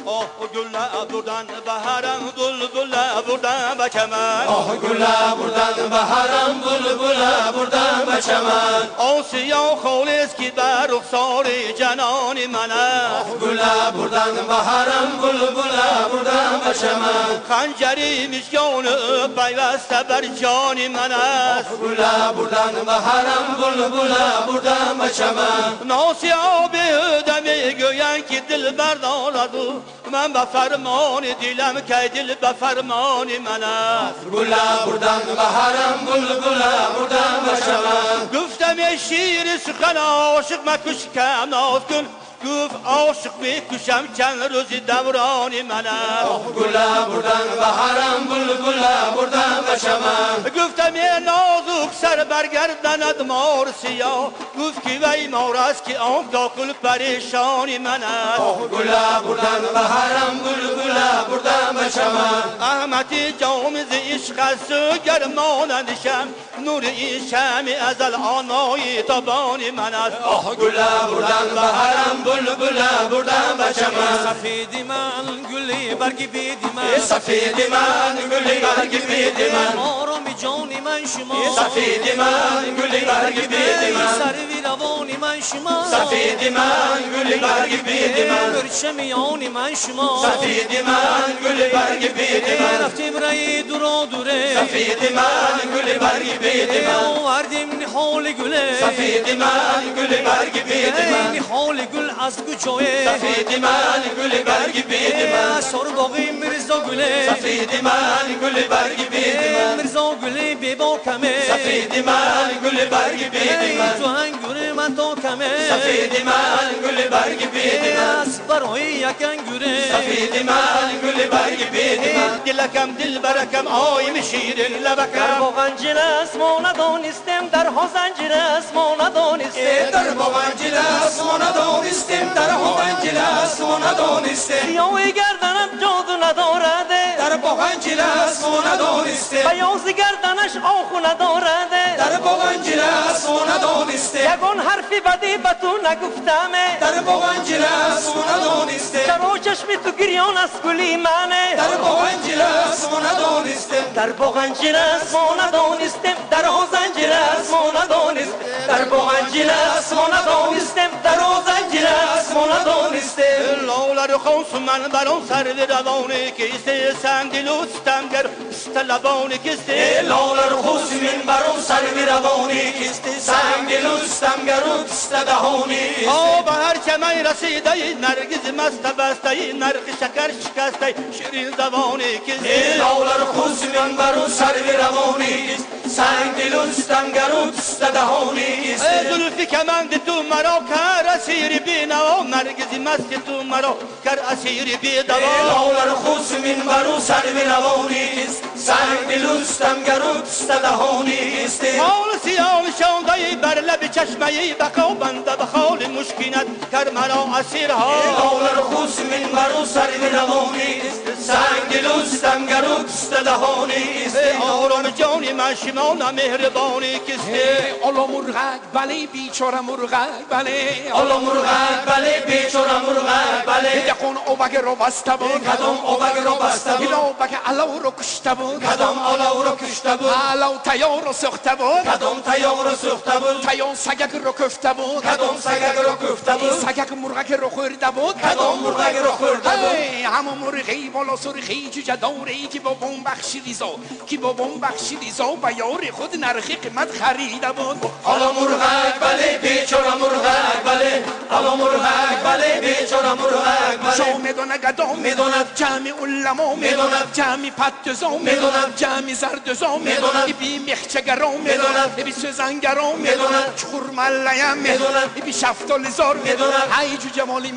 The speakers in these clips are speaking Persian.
آه گله بردن بهرم بلبله بردن به چمن آه گله بردن بهرم بلبله بردن به چمن آسیا خالص که بر رخسار جنان من است آه گله بردن بهرم بلبله بردن به چمن خنجری مشکان پیوسته بر جان من است گله بردن بهرم بلبله بردن به چمن ناسیا به دمی گویند که دل بردارد من به فرمان دلم که دل به فرمان من است گله بردن بهرم بلبله بردن به چمن گفتم شیر سخن عاشق مکش کم ناز کن گفت عاشق میکشم چند روز دوران من است گله بردن بهرم بلبله بردن به چمن گفتم یه نازک سر برگردند مار سیاه گفت که وی مار است که آن تا کل پریشان من است گله بردن بهرم بلبله بردن به چمن احمد جامز عشق است گر مانندشم نور این شمع ازل آنای تابان من است گله بردن بهرم بلبله بردن به چمن سفیدی من گلی برگی بیدی من سفیدی من گلی برگی بیدی من آرامی جانی من شما سفیدی من گلی برگی بیدی من سروی روانی من شما سفیدی من گلی برگی بیدی من برچمیانی من شما سفیدی من گلی برگی بیدی من رفتیم رای دورا دوره سفیدی من گلی برگی بیدی من آوردیم نهال گله سفیدی من گلی برگی بیدی من نهال گل از کجاه سفیدی من گلی برگی بیدی من سرباغی مرزا گله سفیدی من گلی برگی بیدی من مرزا گله ببا کمه سفیدی من گلی برگی بیدی من تو انگور من تا کمه سفیدی من گلی برگی بیدی من از برای یک انگوره سفیدی من گلی برگی بیدی من دلکم دل برکم آیم شیرین لبکم با غنجیر است ما ندانستیم درها زنجیر است ما ندانستیم در باغنجیل است ما ندانستیم در باغنجیل است ما ندانستیم سیاه گردنم جادو ندارده در باغنجیل است ما ندانستیم بیاز گردنش آخو ندارده در باغنجیل است ما ندانستیم یگان حرفی بدی به تو نگفتمه در باغنجیل است ما ندانستیم چرا چشمی تو گریان از گلی منه در باغنجیل است ما ندانستیم در باغنجیر است ما ندانستیم درها زنجیر است ما ندانستیم در باغنجیر است ما ندانستیم درها زنجیر است ما ندانستیم لالر خوص من بران سر روانه کیسته سندی لستم گر استلبانه کیسته لالر خوص من برون سر روانی کیست سنگ لستم گرود استدهانی به هر چمن رسیده نرگز مست بسته نرخ شکر شکسته شیرین زبانه کیسته لالر خوص من برون سر روانی کیست سنگ لستم گرود استدهانی کیست زلفی کمند تو مرا کر اسیر بی نوا نرگز مست تو مرا کر اسیر بی دوا لالر خوص من برون سر روانی کیست سنگ لستم گرود استدهانی کیست حال سیال شانده بر لب چشمه بقا بنده به خال مشکینت کر مرا اسیرها لالر خوص من برون سر روانی کیست سنگ لستم گرود استدهانی کیست آرام جانی من شما مهربانی کسته آلا مرغک بله بیچاره مرغک بله آلا مرغک بله بیچاره مرغک بله یکون اوبک رو بسته بود کدام اوبک رو بسته بود این اوبک علاو رو کشته بود کدام علاو رو کشته بود علاو تیار رو سخته بود کدام تیار رو سوخته بود تیار سگک رو کفته بود کدام سگک رو کفته بود سگک مرغک رو خورده بود کدام مرغک رو خورده بود همون مرغی بالا سرخی جوجه داری که با بوم بخشیدی زو که با بوم بخشیدی زو با یار خود نرخ قیمت خریده بود آلا مرغک بله بیچاره مرغک بله آلا مرغک بله بیچاره مرغک شو بله میدونه گدام میدوند جمع علما میدوند جمع پتزا میدوند جمع زردزا میدوند بی مخچگرام میدوند بی سوزنگرام میدوند چخور ملیم میدوند بی شفتال زار میدوند ای جو جمالی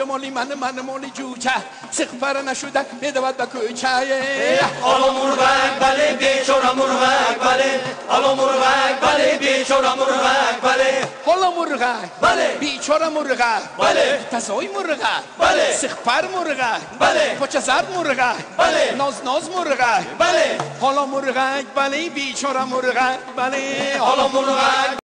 من مالی جوچه سخفر نشده میدود به کوچه آلا مرغک بله بیچاره مرغک بله آلا مرغک بله بیچاره مرغک بله حالا مرغک بله بیچاره مرغک بله تزای مرغک بله سخفر مرغک بله پاچه زرد مرغک بله ناز مرغک بله حالا مرغک بله بیچاره مرغک بله آلا مرغک